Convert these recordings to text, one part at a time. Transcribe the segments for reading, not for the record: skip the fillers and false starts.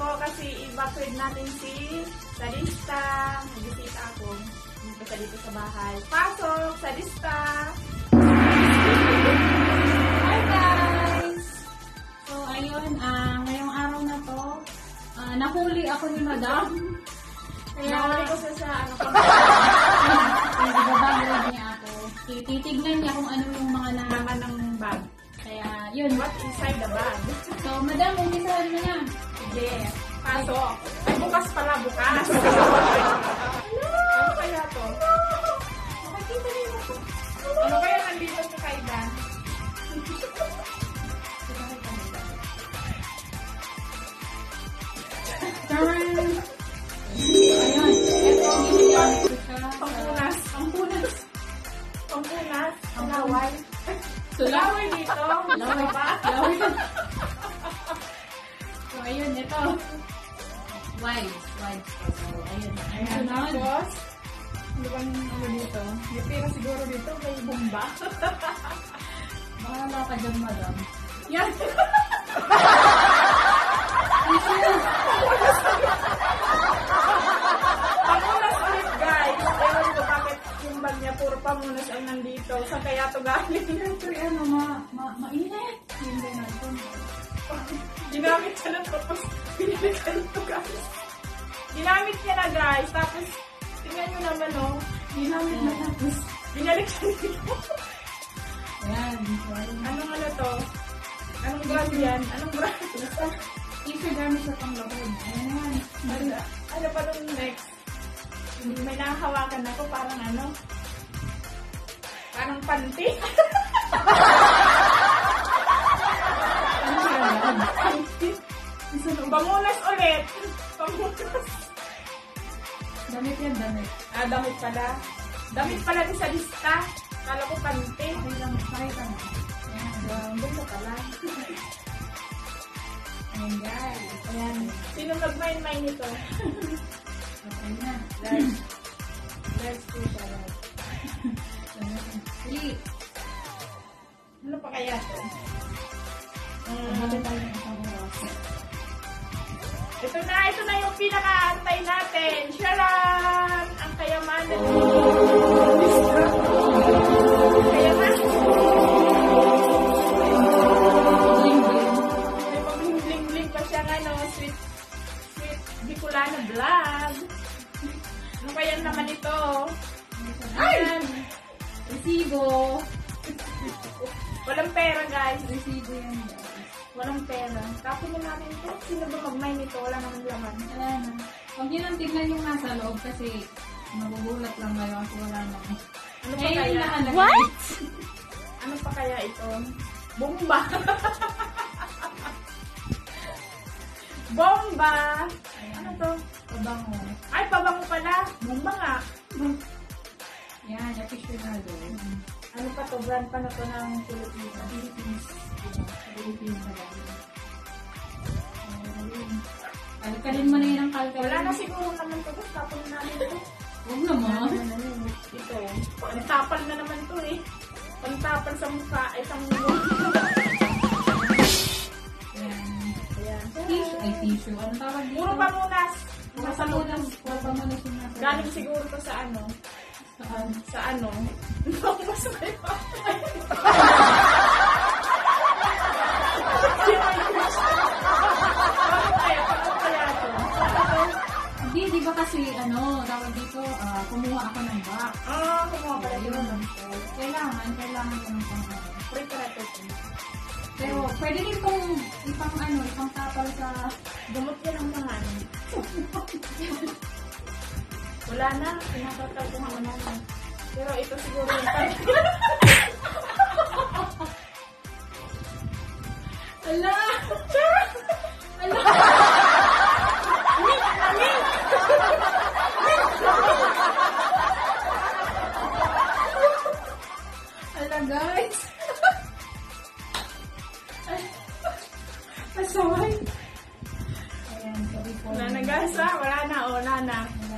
ako kasi i-evacuate natin si Sadista. Mag-visita ako. Punta dito sa bahay. Pasok! Sadista! Hi guys! So ayun, ngayong araw na to, nahuli ako ni Madam. Kaya nahuli ko sa ano ko. Ibabag niya ako. Titignan niya kung ano yung mga laman ng bag. Kaya yun. What inside the bag? So Madam, umpisahan mo na. Sige. Pasok. Ay, bukas pala, bukas. Ano kaya to? Makikita niyo ako. Ano kaya nandito sa kaidan? Ayun. Ito, binigyan ko siya. Pampunas. Pampunas. Pampunas. Sulaway. Sulaway dito. Sulaway ba? Sulaway ba? So, ayun, ito. Wise. So, ayun. Ayun, tapos. Ano bang ano dito? May pera siguro dito. May bomba. Bahala ka dyan, Madam. Yan. Pamunas ulit, guys. Ewan ko bakit yung bag niya puro pamunas ang nandito. Saan kaya ito galing? Siyempre, mainit. Hindi na ito. Ginamit siya ng tapos pinilikan ito, guys. Ginamit niya na, guys. Tapos, tingnan nyo naman, oh. Ginamit na tapos binalik siya dito. Ayan. Anong ano to? Anong brand yan? Anong brand? Basta, issue gamit sa panglabog. Ayan. Ano pa nung next? May nakahawakan ako, parang ano? Parang panty? Pamunas ulit. Pamunas. Damit yan, damit. Damit pala. Damit pala din sa lista. Kala ko panty. Ay, damit. Pakita mo. Ayan. Ganda pala. Ayan, guys. Ayan. Sino nag-mine nito? Okay na. Let's do siya. Sleep. Ano pa kaya ito? Ito na yung pinaka-antay natin. Sharon! Ang kayamanan ni kayamanan. May pag-bling-bling pa siya nga, no? Sweet Bicolana vlog. Ano kaya naman ito? Ayan! Resibo. Walang pera, guys. Resibo yan, guys. Walang pera. Tapos na natin ito. Sino ba mag-mine ito? Wala naman laman. Wala na. Huwag nyo nang tignan yung nasa loob kasi magugulat lang kayo kasi wala naman. Ano pa kaya? What? Ano pa kaya ito? Bomba! Bomba! Ano to? Pabango. Ay, pabango pala. Bomba nga. Yan, aficionado. Ano pa to? Brand pa na to ng Philippines. Philippines na lang. Kalkalin mo na yun ang kalkalin. Wala na siguro naman to. Tapon na namin ito. Huwag naman. Ito. Pantapal na naman to eh. Pantapal sa mukha. Ay, sa mukha. Ayan. Tissue. Ay, tissue. Ano tawag dito? Puro pamunas. Nasa lunas. Puro pamunas yung nasa. Galing siguro to sa ano. Sa ano? Mas may pa. Di ba kasi ano, tawag dito, kumuha ako ng box. Kumuha pala yun. Kailangan yun ng pang-ano. Preparative. Pero pwede din kung ipang tapal sa gamot yan ang mga ano. Wala na, pinatatal ko nga na. Pero ito siguro yung ala! Ala! Ala guys! Asaway! Ayan, sorry po. Wala na gasa, wala na.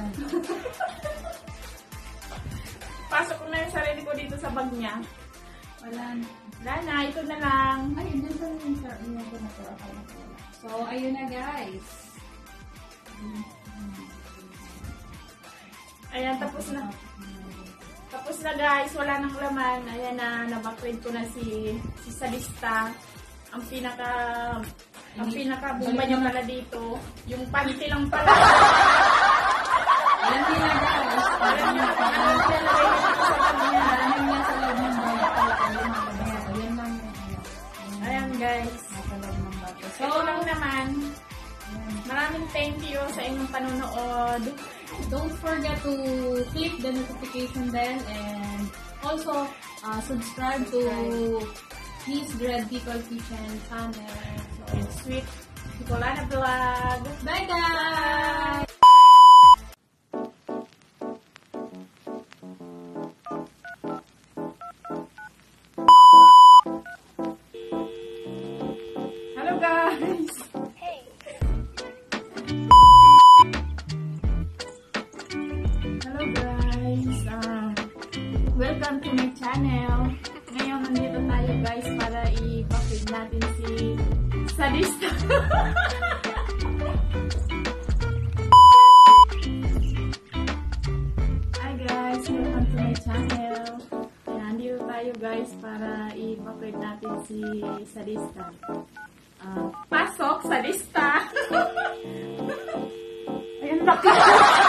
Pasok ko na yung sarili ko dito sa bag niya. Wala na, ito na lang. Ay, dito na yung sarili ko na to. So, ayun na guys. Ayan, tapos na. Tapos na guys, wala nang laman. Ayan na, nabackread ko na si Sadista. Ang pinaka bomba niya pala dito. Yung panty lang pala. Ayan din na guys. Ayan niya sa loob ng bag. Ayan lang. Ayan guys. Nasa loob ng bag. So, lang naman. Maraming thank you sa inyong panonood. Don't forget to click the notification bell and also subscribe to Miss Greg People Kitchen channel. So, Sweet Bicolana Vlog. bye guys! Hello guys! Hello guys! Welcome to my channel. Ngayon nandito tayo guys para i-feed natin si Sadista. Hi guys! Welcome to my channel. Nandito tayo guys para i-feed natin si Sadista. Pasok, Sadista! Ayan na.